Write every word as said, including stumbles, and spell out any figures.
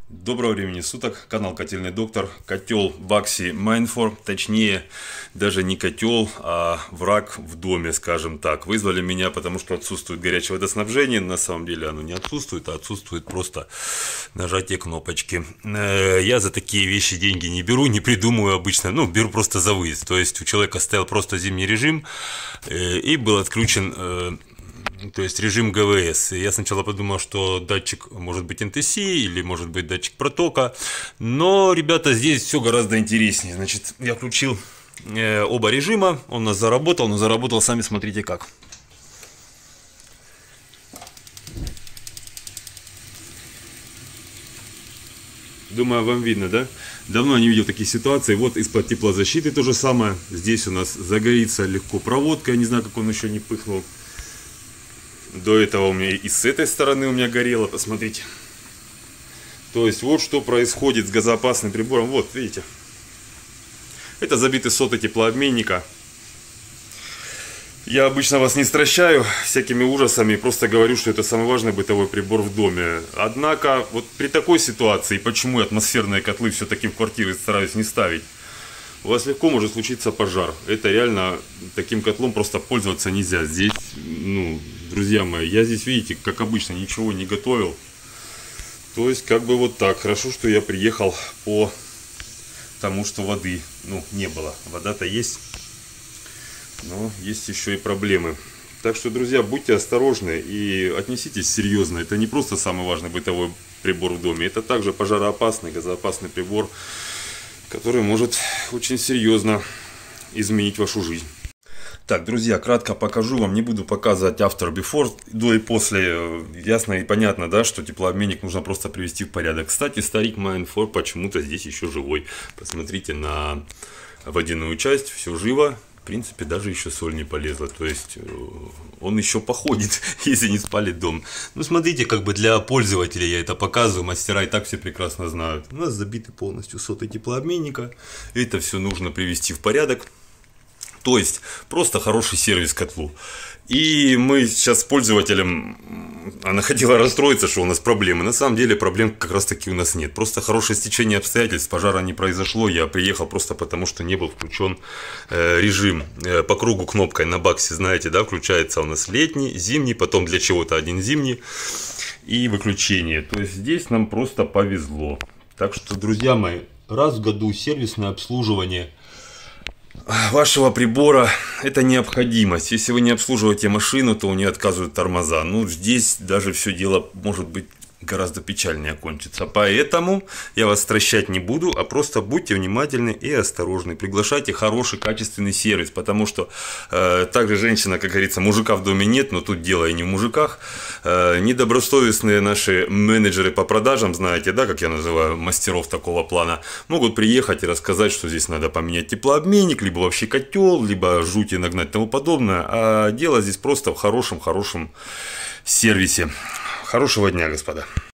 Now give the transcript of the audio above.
Доброго времени суток, канал Котельный Доктор, котел Baxi Mainfor, точнее даже не котел, а враг в доме, скажем так. Вызвали меня, потому что отсутствует горячее водоснабжение, на самом деле оно не отсутствует, а отсутствует просто нажатие кнопочки. Я за такие вещи деньги не беру, не придумываю обычно, ну беру просто за выезд, то есть у человека стоял просто зимний режим и был отключен. То есть режим ГВС. Я сначала подумал, что датчик может быть эн тэ си или может быть датчик протока. Но, ребята, здесь все гораздо интереснее. Значит, я включил э, оба режима. Он у нас заработал, но заработал, сами смотрите как. Думаю, вам видно, да? Давно не видел таких ситуаций. Вот из-под теплозащиты то же самое. Здесь у нас загорится легко проводка. Я не знаю, как он еще не пыхнул. До этого у меня и с этой стороны у меня горело, посмотрите. То есть вот что происходит с газоопасным прибором. Вот, видите. Это забитый соты теплообменника. Я обычно вас не стращаю всякими ужасами, просто говорю, что это самый важный бытовой прибор в доме. Однако, вот при такой ситуации, почему я атмосферные котлы все-таки в квартиры стараюсь не ставить, у вас легко может случиться пожар. Это реально, таким котлом просто пользоваться нельзя. Здесь, ну, друзья мои, я здесь, видите, как обычно, ничего не готовил. То есть, как бы вот так. Хорошо, что я приехал по тому, что воды, ну, не было. Вода-то есть, но есть еще и проблемы. Так что, друзья, будьте осторожны и отнеситесь серьезно. Это не просто самый важный бытовой прибор в доме. Это также пожароопасный, газоопасный прибор, который может очень серьезно изменить вашу жизнь. Так, друзья, кратко покажу вам, не буду показывать after, before, до и после. Ясно и понятно, да, что теплообменник нужно просто привести в порядок. Кстати, старик Mainfor почему-то здесь еще живой. Посмотрите на водяную часть, все живо. В принципе, даже еще соль не полезла. То есть, он еще походит, если не спалит дом. Ну, смотрите, как бы для пользователей я это показываю. Мастера и так все прекрасно знают. У нас забиты полностью соты теплообменника. Это все нужно привести в порядок. То есть, просто хороший сервис котлу. И мы сейчас с пользователем, она хотела расстроиться, что у нас проблемы. На самом деле проблем как раз таки у нас нет. Просто хорошее стечение обстоятельств, пожара не произошло. Я приехал просто потому, что не был включен э, режим э, по кругу кнопкой на Baxi. Знаете, да, включается у нас летний, зимний, потом для чего-то один зимний и выключение. То есть здесь нам просто повезло. Так что, друзья мои, раз в году сервисное обслуживание вашего прибора — это необходимость. Если вы не обслуживаете машину, то у нее отказывают тормоза. Ну, здесь даже все дело может быть гораздо печальнее кончится. Поэтому я вас стращать не буду, а просто будьте внимательны и осторожны. Приглашайте хороший, качественный сервис, потому что э, также женщина, как говорится, мужика в доме нет, но тут дело и не в мужиках. Э, недобросовестные наши менеджеры по продажам, знаете, да, как я называю мастеров такого плана, могут приехать и рассказать, что здесь надо поменять теплообменник, либо вообще котел, либо жути нагнать и тому подобное. А дело здесь просто в хорошем-хорошем сервисе. Хорошего дня, господа.